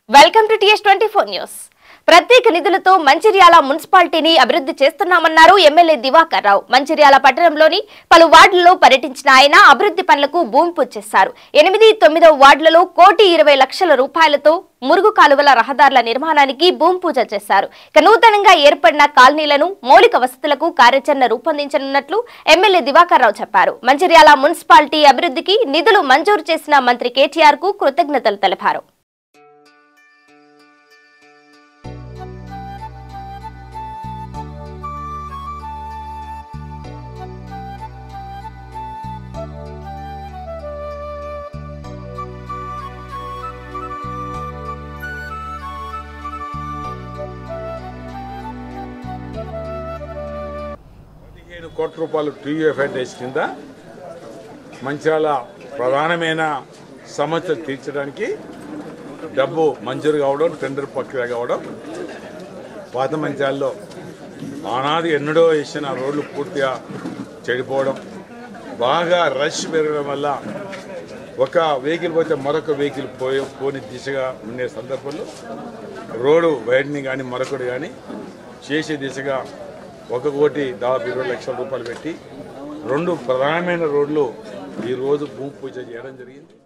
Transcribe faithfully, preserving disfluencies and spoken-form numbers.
Welcome to TS twenty four news. ప్రత్యేక నిధులతో మంచిర్యాల మున్సిపాలిటీని అభివృద్ధి చేస్తున్నామన్నారు ఎమ్మెల్యే దివాకర్ రావు. మంచిర్యాల పట్టణంలోని పలు వార్డులలో పర్యటించిన ఆయన అభివృద్ధి పనులకు భూమి పూజ చేశారు. ఎనిమిది తొమ్మిదో వార్డులలో కోటి ఇరవై లక్షల రూపాయలతో మురుగు కాలువల రహదారుల నిర్మాణానికి భూమి పూజ చేశారు. ఇక నూతనంగా ఏర్పడిన కాలనీలను మౌలిక వసతులకు కార్యాచరణ రూపొందించనున్నట్లు ఎమ్మెల్యే దివాకర్ రావు చెప్పారు. మంచిర్యాల మున్సిపాలిటీ అభివృద్ధికి నిధులు మంజూరు చేసిన మంత్రి కేటీఆర్ కు కృతజ్ఞతలు తెలిపారు. కోట్ల రూపాయలు టీయూఎఫ్ఐడేస్ కింద మంచిర్యాల ప్రధానమైన సమస్యలు తీర్చడానికి డబ్బు మంజూరు కావడం, టెండర్ ప్రక్రియ కావడం, పాత మంచిర్యాలలో ఆనాది ఎన్నడో వేసిన రోడ్లు పూర్తిగా చెడిపోవడం, బాగా రష్ పెరగడం వల్ల ఒక వెహికల్ పోతే మరొక వెహికల్ పోయే పోని దిశగా ఉండే సందర్భంలో రోడ్డు వైడ్ని కానీ మరొకటి కానీ చేసే దిశగా ఒక కోటి దాదాపు ఇరవై లక్షల రూపాయలు పెట్టి రెండు ప్రధానమైన రోడ్లు ఈరోజు భూమి పూజ చేయడం జరిగింది.